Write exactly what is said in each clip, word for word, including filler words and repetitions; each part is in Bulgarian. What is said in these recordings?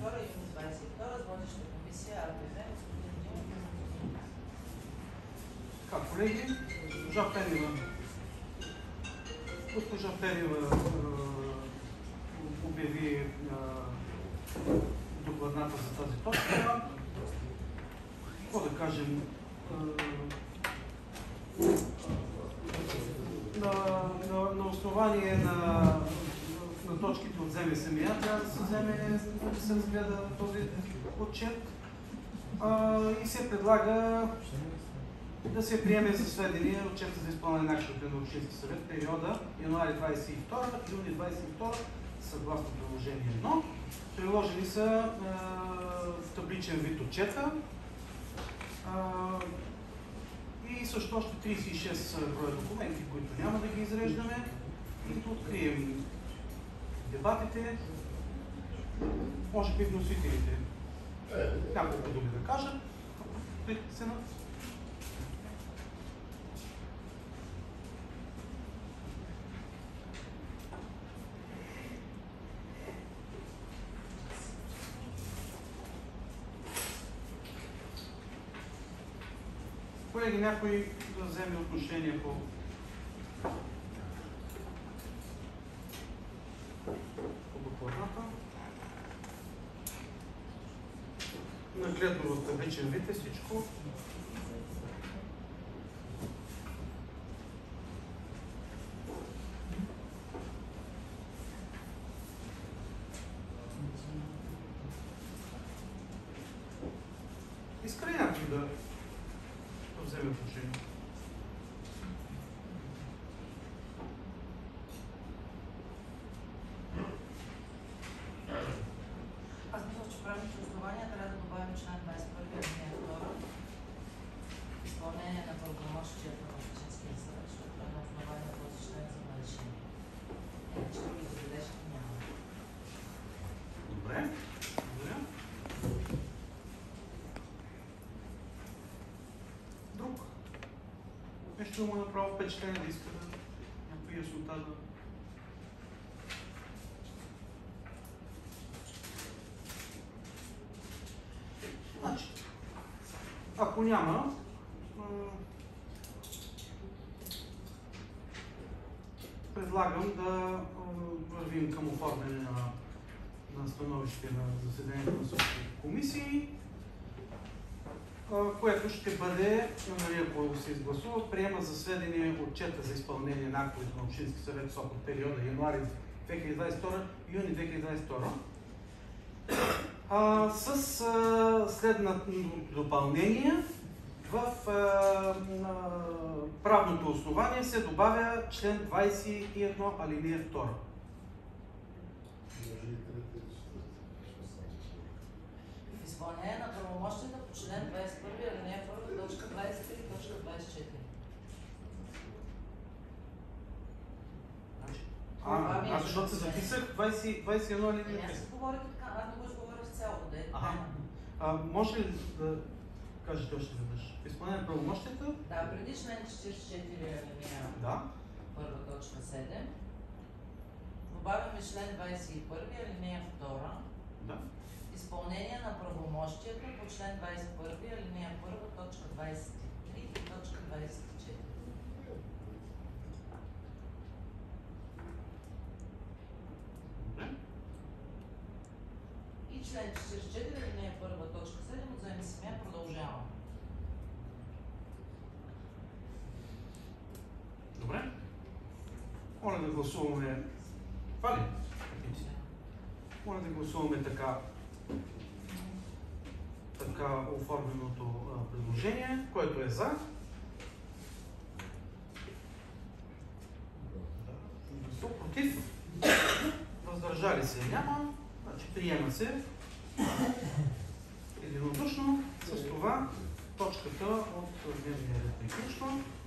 втора и юни двадесет и втора, с водеща комисия АБВ, господин Димов. Така, колеги, госпожа Перева, госпожа Перева обяви докладната за тази точка. Какво да кажем? На, на, на основание на, на точките от ЗМСМИ трябва да се вземе, да се разгледа този отчет а, и се предлага да се приеме за сведение отчета за изпълнение на актовете на Общински съвет периода януари двадесет и втора – юни двадесет и втора съгласно приложение едно. Приложени са е, табличен вид отчета е, и също още тридесет и шест броя документи, които няма да ги изреждаме, и да открием дебатите. Може би вносителите няколко думи да кажат. Притесена. Колеги, някой да вземе отношение по докладната. Нагледно в табличен вид е всичко. Иска ли някой да вземе отношение? Аз мисля, че правните основания трябва да добавим член двадесет и първи алинея втора. Изпълнение на правомощията на Общинския съвет, защото е на основание на този член за решение. Иначе други забележки няма. Добре. Благодаря. Друг? Нещо му е направо впечатление да иска да някаква яснота да... Значи, ако няма, предлагам да вървим към оформяне на, на становище на заседанието на същите комисии, което ще бъде, нали, ако се изгласува, приема за сведение отчета за изпълнение на актовете на Общински съвет Сопот в периода януари две хиляди двадесет и втора – юни две хиляди двадесет и втора. А, с а, следното допълнение: в а, а, правното основание се добавя член двадесет и едно алинея втора. В изпълнение на правомощията по член двадесет и първи алинея първа, точка двадесет и три, точка двадесет и четири. А, аз защото се записах двадесет, двадесет и едно алинея първа. Аз се говорих така, аз не го изговорих с цялото, да е. А, може ли да кажете още веднъж? Изпълнение на правомощията? Да, преди член четиридесет и четири алинея Да. първа, точка седем. Добавяме член двадесет и първи алинея втора. Да. Изпълнение на правомощията по член двадесет и първи алинея първа, точка двадесет и три и точка двадесет и четири. И член четиридесет и четири алинея първа, точка седем от ЗМСМИ продължава. Добре. Моля да гласуваме. Това ли? Моля да гласуваме така така оформеното а, предложение, което е за. Против? Въздържали се няма. Значи приема се единодушно. С това точката от дневния ред приключва.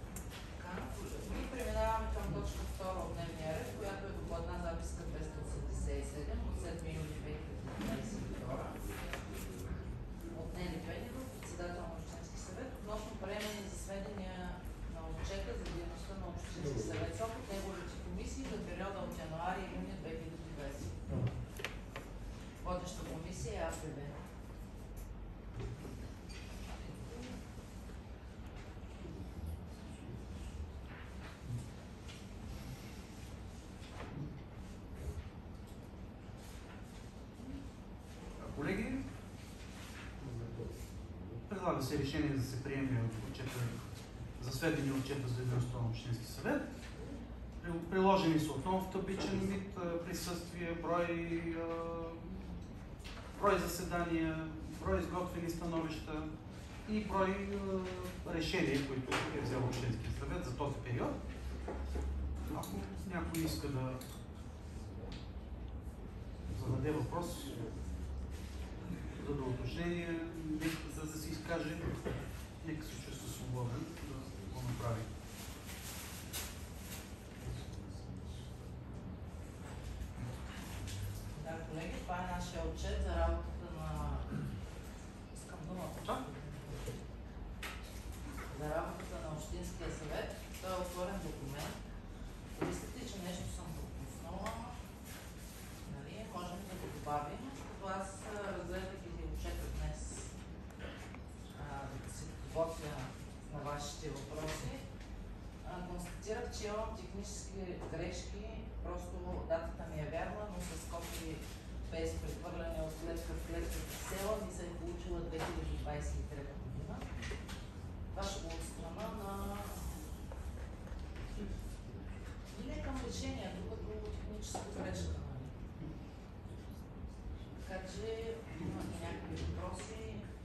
И преминаваме към точка втора от дневния ред, която е докладна записка двеста осемдесет и седем от седми юли две хиляди двадесет и втора от Нели Пенева, председател на Общински съвет, относно приемане за сведения на отчета за дейността на Общински съвет Сопот, неговите комисии за периода от януари и юни две хиляди двадесет и втора. водеща комисия е АПВ. Колеги, предлага се решение да се приеме отчета за сведение отчета за дейността на Общински съвет. Приложени са отново в табличен вид присъствие, брой, брой заседания, брой изготвени становища и брой решения, които е взел Общинския съвет за този период. Ако някой иска да зададе въпрос за доуточнение, нека да се изкаже, нека се чувства свободен да го направи. Да, колеги, това е нашия отчет за работата на... Искам думата. За работата на Общинския съвет. Той е отворен документ. Мислите, че нещо съм пропуснала, нали, можем да го добавим. Като аз разгледах и отчета днес, да се подготвя на вашите въпроси, а, констатирах, че имам технически грешки. Просто датата ми е вярна, но с копи без прехвърляне от клетка в клетка в села ми се е получила две хиляди двадесет и трета година. Това ще го отстрана на... не към решението, като техническа грешка. Така че имате някакви въпроси.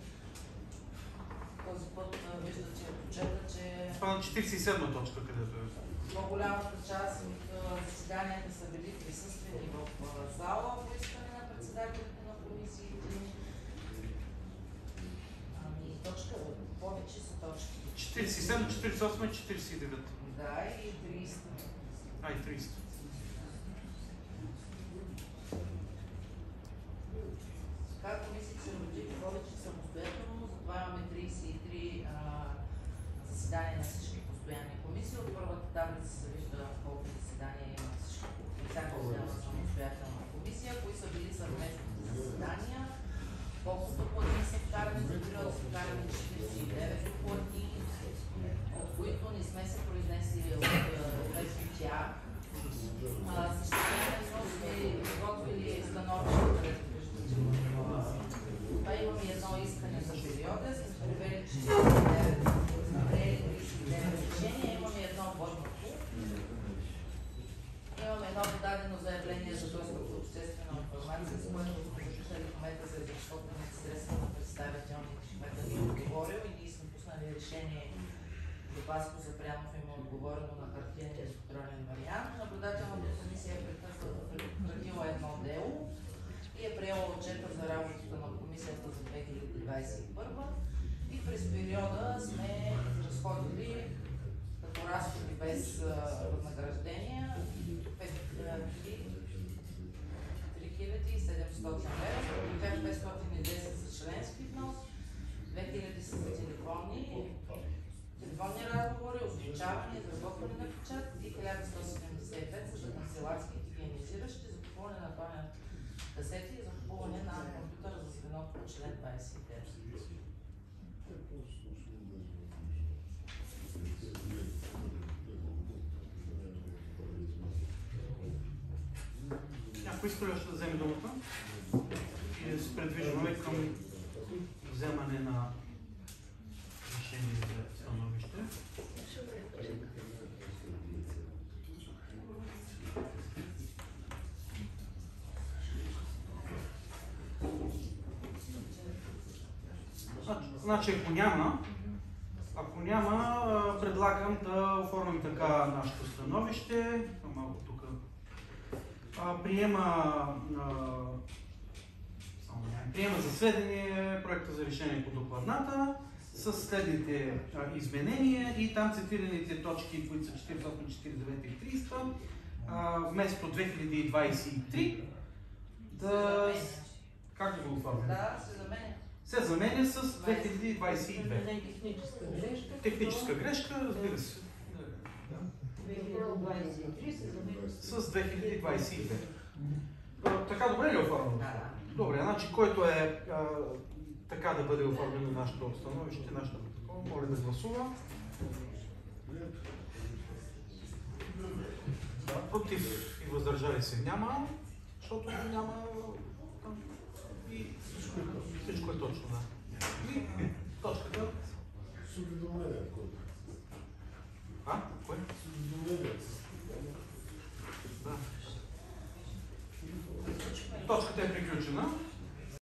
Този път виждате от отчета, че... Това е четиридесет и седма точка, където е. По-голямата част от заседанията са били присъствени в зала по искане на председателите на комисиите. Ами точка, повече са точки. четиридесет и седма, четиридесет и осма и четиридесет и девета. Да, и тридесет. А, и тридесет. Така комисиите се родили повече самостоятелно, затова имаме тридесет и три а, заседания на всички постоянни комисии. От първата таблица се вижда колко заседания има всички. Всяка отделна самостоятелна комисия, кои са били съвместните заседания, колкото платни са вкарани за период, са вкарани четиридесет и девет платни, от които не сме се произнесли от тях. Същевременно сме изготвили становище, където виждате. Това имаме едно искане за периода, сме превели четиридесет и девет, сме приели тридесет и девет решения, имаме едно върнато. Имаме едно подадено заявление за достъп до обществена информация, с което служители в момента за изразходваните средства на представителните кмета ни е отговорил и ние сме пуснали решение до Паско Запрянов им е отговорено на хартиен и електронен вариант. Наблюдателната комисия е прекратила едно дело и е приела отчета за работата на комисията за две хиляди двадесет и първа и през периода сме разходили като разходи без възнаграждения три хиляди и седемстотин лева, от тях петстотин и десет за членски внос, две хиляди са за телефонни, телефонни разговори, озвучаване, изработване на печат и хиляда сто седемдесет и пет са за канцеларски и хигиенизиращи, за купуване на тоня касети и за купуване на компютър за звеното по член двадесет и девет. Някой иска ли още да вземе думата? И да се предвижваме към вземане на решение за становище. Значи, ако няма, ако няма, предлагам да оформим така нашето становище. Малко тук. Приема, приема за сведение проекта за решение по докладната с следните а, изменения и там цитираните точки, които са четиридесет и осма, четиридесет и девета и тридесета, а, вместо две хиляди двадесет и три да... Как да го оформим? Да, се заменя. Се заменя с две хиляди двадесет и две. Техническа грешка. Техническа грешка, разбира се. две хиляди двадесет и три се заменя С две хиляди двадесет и две. Така добре ли оформим? Да, да. Добре, значи който е а, така да бъде оформено нашето становище, нашето протокол, моля да гласува. Да, против и въздържали се няма, защото няма и всичко е точно, да. И точката. А? Кое? Да. Точката е приключена.